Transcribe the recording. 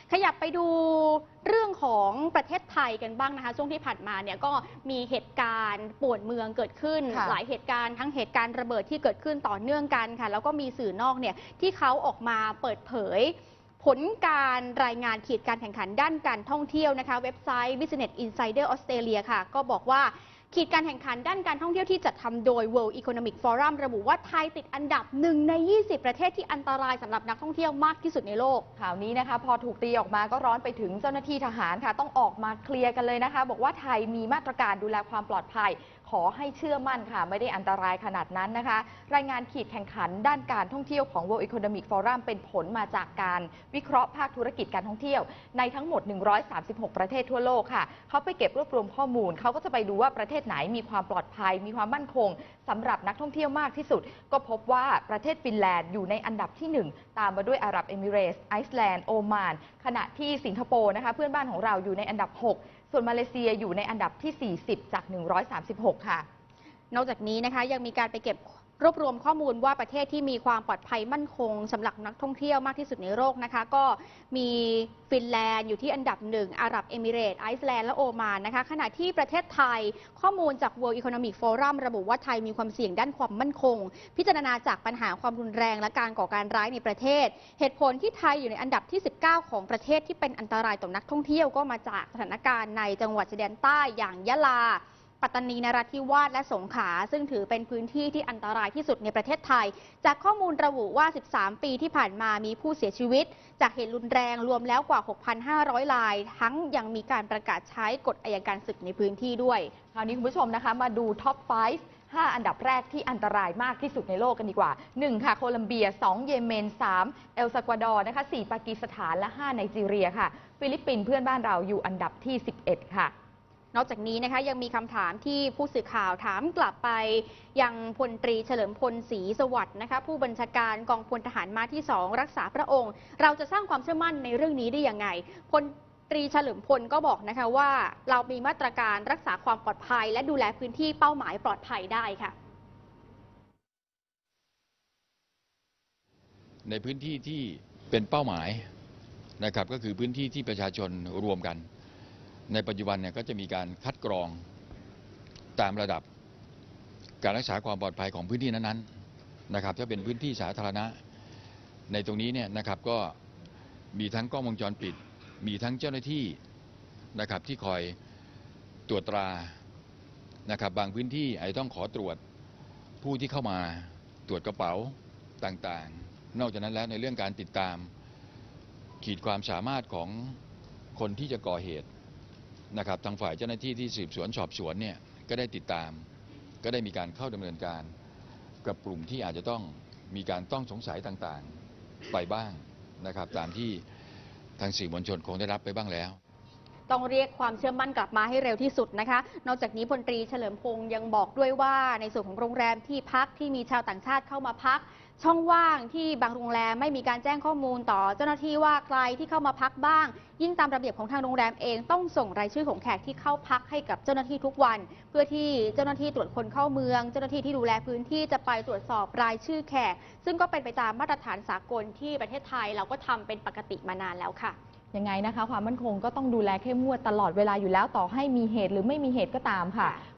ขยับไปดูเรื่องของประเทศไทยกันบ้างนะคะช่วงที่ผ่านมาเนี่ยก็มีเหตุการณ์ป่วนเมืองเกิดขึ้นหลายเหตุการณ์ทั้งเหตุการณ์ระเบิดที่เกิดขึ้นต่อเนื่องกันค่ะแล้วก็มีสื่อนอกเนี่ยที่เขาออกมาเปิดเผยผลการรายงานขีดการแข่งขันด้านการท่องเที่ยวนะคะเว็บไซต์ Business Insider Australia ค่ะก็บอกว่าขีดการแข่งขันด้านการท่องเที่ยวที่จัดทำโดย World Economic Forum ระบุว่าไทยติดอันดับ1 ใน 20 ประเทศที่อันตรายสำหรับนักท่องเที่ยวมากที่สุดในโลกข่าวนี้นะคะพอถูกตีออกมาก็ร้อนไปถึงเจ้าหน้าที่ทหารค่ะต้องออกมาเคลียร์กันเลยนะคะบอกว่าไทยมีมาตรการดูแลความปลอดภัยขอให้เชื่อมั่นค่ะไม่ได้อันตรายขนาดนั้นนะคะรายงานขีดแข่งขันด้านการท่องเที่ยวของ World Economic Forum เป็นผลมาจากการวิเคราะห์ภาคธุรกิจการท่องเที่ยวในทั้งหมด136ประเทศทั่วโลกค่ะเขาไปเก็บรวบรวมข้อมูลเขาก็จะไปดูว่าประเทศไหนมีความปลอดภัยมีความมั่นคงสำหรับนักท่องเที่ยวมากที่สุดก็พบว่าประเทศฟินแลนด์อยู่ในอันดับที่1ตามมาด้วยอาหรับเอมิเรตส์ไอซ์แลนด์โอมานขณะที่สิงคโปร์นะคะเพื่อนบ้านของเราอยู่ในอันดับ6ส่วนมาเลเซียอยู่ในอันดับที่40จาก136ค่ะนอกจากนี้นะคะยังมีการไปเก็บรวบรวมข้อมูลว่าประเทศที่มีความปลอดภัยมั่นคงสำหรับนักท่องเที่ยวมากที่สุดในโลกนะคะก็มีฟินแลนด์อยู่ที่อันดับ1อาหรับเอมิเรตส์ไอซ์แลนด์และโอมานนะคะขณะที่ประเทศไทยข้อมูลจาก World Economic Forum ระบุว่าไทยมีความเสี่ยงด้านความมั่นคงพิจารณาจากปัญหาความรุนแรงและการก่อการร้ายในประเทศเหตุผลที่ไทยอยู่ในอันดับที่19ของประเทศที่เป็นอันตรายต่อนักท่องเที่ยวก็มาจากสถานการณ์ในจังหวัดชายแดนใต้อย่างยะลาปัตตานีนราธิวาสและสงขลาซึ่งถือเป็นพื้นที่ที่อันตรายที่สุดในประเทศไทยจากข้อมูลระบุว่า13ปีที่ผ่านมามีผู้เสียชีวิตจากเหตุรุนแรงรวมแล้วกว่า 6,500 รายทั้งยังมีการประกาศใช้กฎอัยการศึกในพื้นที่ด้วยคราวนี้คุณผู้ชมนะคะมาดูท็อป 5 อันดับแรกที่อันตรายมากที่สุดในโลกกันดีกว่า1ค่ะโคลัมเบีย2เยเมน3เอลซัลกวาดอร์นะคะ4ปากีสถานและ5ไนจีเรียค่ะฟิลิปปินส์เพื่อนบ้านเราอยู่อันดับที่11ค่ะนอกจากนี้นะคะยังมีคำถามที่ผู้สื่อข่าวถามกลับไปยังพลตรีเฉลิมพลศรีสวัสดิ์นะคะผู้บัญชาการกองพลทหารม้าที่2รักษาพระองค์เราจะสร้างความเชื่อมั่นในเรื่องนี้ได้ยังไงพลตรีเฉลิมพลก็บอกนะคะว่าเรามีมาตรการรักษาความปลอดภัยและดูแลพื้นที่เป้าหมายปลอดภัยได้ค่ะในพื้นที่ที่เป็นเป้าหมายนะครับก็คือพื้นที่ที่ประชาชนรวมกันในปัจจุบันเนี่ยก็จะมีการคัดกรองตามระดับการรักษาความปลอดภัยของพื้นที่นั้นๆนะครับถ้าเป็นพื้นที่สาธารณะในตรงนี้เนี่ยนะครับก็มีทั้งกล้องวงจรปิดมีทั้งเจ้าหน้าที่นะครับที่คอยตรวจตรานะครับบางพื้นที่อาจจะต้องขอตรวจผู้ที่เข้ามาตรวจกระเป๋าต่างๆนอกจากนั้นแล้วในเรื่องการติดตามขีดความสามารถของคนที่จะก่อเหตุนะครับทางฝ่ายเจ้าหน้าที่ที่สืบสวนสอบสวนเนี่ยก็ได้ติดตามก็ได้มีการเข้าดำเนินการกับกลุ่มที่อาจจะต้องมีการต้องสงสัยต่างๆไปบ้างนะครับตามที่ทางสื่อมวลชนคงได้รับไปบ้างแล้วต้องเรียกความเชื่อมั่นกลับมาให้เร็วที่สุดนะคะนอกจากนี้พลตรีเฉลิมพงษ์ยังบอกด้วยว่าในส่วนของโรงแรมที่พักที่มีชาวต่างชาติเข้ามาพักช่องว่างที่บางโรงแรมไม่มีการแจ้งข้อมูลต่อเจ้าหน้าที่ว่าใครที่เข้ามาพักบ้างยิ่งตามระเบียบของทางโรงแรมเองต้องส่งรายชื่อของแขกที่เข้าพักให้กับเจ้าหน้าที่ทุกวันเพื่อที่เจ้าหน้าที่ตรวจคนเข้าเมืองเจ้าหน้าที่ที่ดูแลพื้นที่จะไปตรวจสอบรายชื่อแขกซึ่งก็เป็นไปตามมาตรฐานสากลที่ประเทศไทยเราก็ทำเป็นปกติมานานแล้วค่ะยังไงนะคะความมั่นคงก็ต้องดูแลเข้มงวดตลอดเวลาอยู่แล้วต่อให้มีเหตุหรือไม่มีเหตุก็ตามค่ะ